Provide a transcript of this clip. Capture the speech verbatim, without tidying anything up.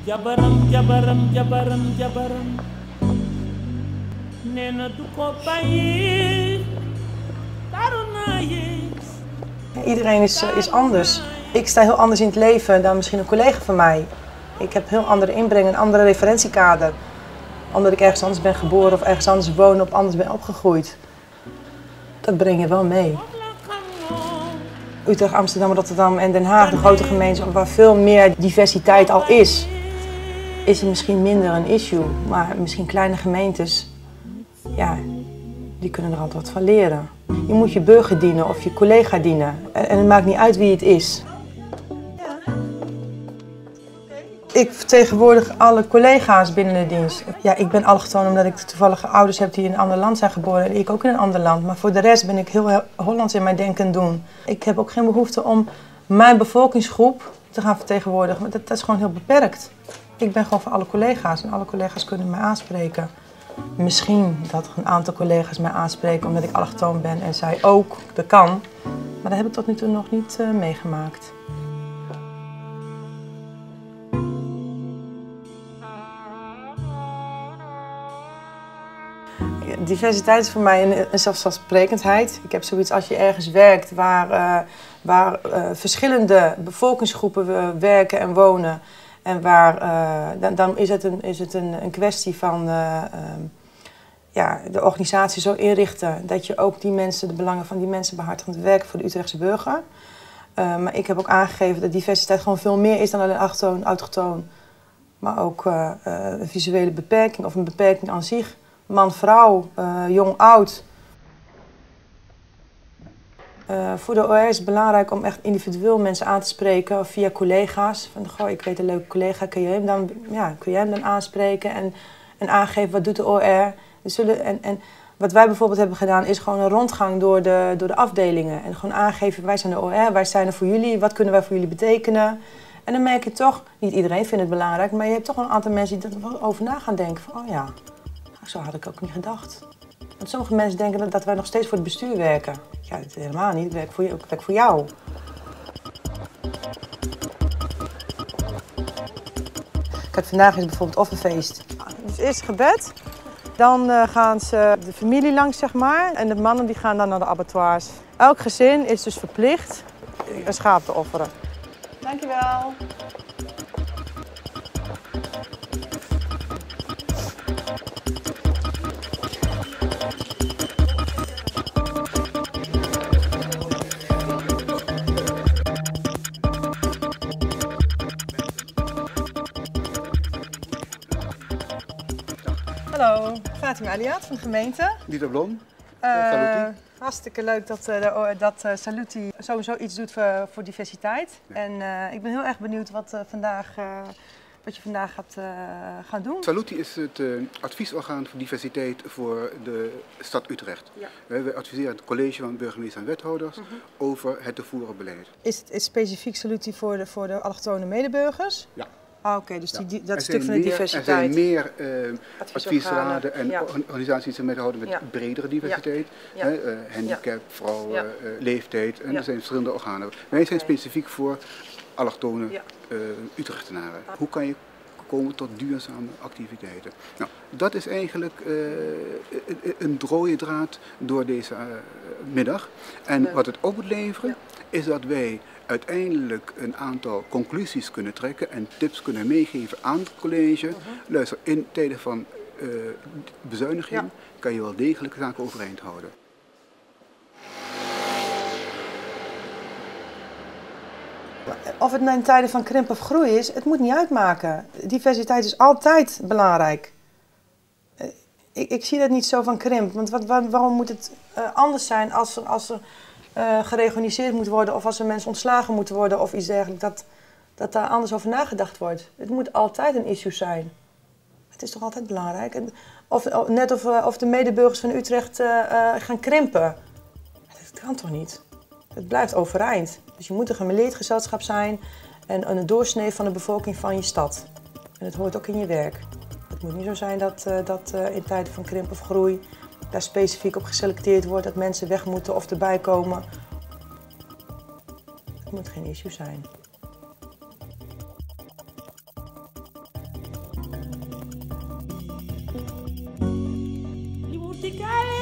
jabaram jabaram jabaram jabaram nena du ko bàyyi daru na yes. Iedereen is, is anders. Ik sta heel anders in het leven dan misschien een collega van mij. Ik heb heel andere inbreng, een andere referentiekader. Omdat ik ergens anders ben geboren of ergens anders woon of anders ben opgegroeid. Dat breng je wel mee. Utrecht, Amsterdam, Rotterdam en Den Haag, de grote gemeenten waar veel meer diversiteit al is, is het misschien minder een issue. Maar misschien kleine gemeentes, ja, die kunnen er altijd wat van leren. Je moet je burger dienen of je collega dienen. En het maakt niet uit wie het is. Ik vertegenwoordig alle collega's binnen de dienst. Ja, ik ben allochtoon omdat ik toevallig ouders heb die in een ander land zijn geboren en ik ook in een ander land. Maar voor de rest ben ik heel Hollands in mijn denken en doen. Ik heb ook geen behoefte om mijn bevolkingsgroep te gaan vertegenwoordigen, want dat, dat is gewoon heel beperkt. Ik ben gewoon voor alle collega's en alle collega's kunnen mij aanspreken. Misschien dat een aantal collega's mij aanspreken omdat ik allochtoon ben en zij ook, dat kan. Maar dat heb ik tot nu toe nog niet uh, meegemaakt. Diversiteit is voor mij een, een zelfsprekendheid. Ik heb zoiets als je ergens werkt waar, uh, waar uh, verschillende bevolkingsgroepen werken en wonen. En waar, uh, dan, dan is het een, is het een, een kwestie van uh, um, ja, de organisatie zo inrichten dat je ook die mensen, de belangen van die mensen behartigt werken voor de Utrechtse burger. Uh, maar ik heb ook aangegeven dat diversiteit gewoon veel meer is dan alleen autochtoon, autochtoon. Maar ook uh, uh, een visuele beperking of een beperking aan zich. Man, vrouw, uh, jong, oud. Uh, voor de O R is het belangrijk om echt individueel mensen aan te spreken via collega's. Van, goh, ik weet een leuke collega, kun je hem dan, ja, kun je hem dan aanspreken en, en aangeven wat doet de O R. Zullen, en, en wat wij bijvoorbeeld hebben gedaan is gewoon een rondgang door de, door de afdelingen. En gewoon aangeven, wij zijn de O R, wij zijn er voor jullie, wat kunnen wij voor jullie betekenen. En dan merk je toch, niet iedereen vindt het belangrijk, maar je hebt toch wel een aantal mensen die er wel over na gaan denken. Van, oh ja, zo had ik ook niet gedacht. Want sommige mensen denken dat, dat wij nog steeds voor het bestuur werken. Ja, dat is helemaal niet. Ik werk voor, ik werk voor jou. Kijk, vandaag is bijvoorbeeld offerfeest. Dus eerst gebed. Dan uh, gaan ze de familie langs, zeg maar. En de mannen die gaan dan naar de abattoirs. Elk gezin is dus verplicht een schaap te offeren. Dankjewel. Hallo, Fatima Aliat van de gemeente. Dieter Blom, uh, Saluti. Hartstikke leuk dat, uh, de, dat uh, Saluti sowieso iets doet voor, voor diversiteit. Ja. En uh, ik ben heel erg benieuwd wat, uh, vandaag, uh, wat je vandaag gaat uh, gaan doen. Saluti is het uh, adviesorgaan voor diversiteit voor de stad Utrecht. Ja. Uh, we adviseren het college van burgemeester en wethouders uh-huh. over het te voeren beleid. Is het is specifiek Saluti voor de, voor de allochtone medeburgers? Ja. Ah, oké, okay, dus die, die, dat er stuk van de meer, diversiteit. Er zijn meer uh, adviesraden en ja. organisaties die zich bezighouden met ja. bredere diversiteit. Ja. Ja. Uh, handicap, ja. vrouwen, ja. uh, leeftijd. En ja. er zijn verschillende organen. Wij zijn okay. specifiek voor allochtone ja. uh, Utrechtenaren. Ah. Hoe kan je komen tot duurzame activiteiten? Nou, dat is eigenlijk uh, een rode draad door deze uh, middag. En ja. wat het op moet leveren ja. is dat wij uiteindelijk een aantal conclusies kunnen trekken en tips kunnen meegeven aan het college. Uh-huh. Luister, in tijden van uh, bezuiniging ja. kan je wel degelijk zaken overeind houden. Of het in tijden van krimp of groei is, het moet niet uitmaken. Diversiteit is altijd belangrijk. Ik, ik zie dat niet zo van krimp, want wat, waar, waarom moet het uh, anders zijn als er, als er uh, gereorganiseerd moet worden of als er mensen ontslagen moeten worden of iets dergelijks, dat, dat daar anders over nagedacht wordt. Het moet altijd een issue zijn. Het is toch altijd belangrijk. Of, of, net of, uh, of de medeburgers van Utrecht uh, uh, gaan krimpen. Dat kan toch niet? Het blijft overeind. Dus je moet een gemêleerd gezelschap zijn en een doorsnee van de bevolking van je stad. En het hoort ook in je werk. Het moet niet zo zijn dat, uh, dat uh, in tijden van krimp of groei daar specifiek op geselecteerd wordt, dat mensen weg moeten of erbij komen. Het moet geen issue zijn. tikaya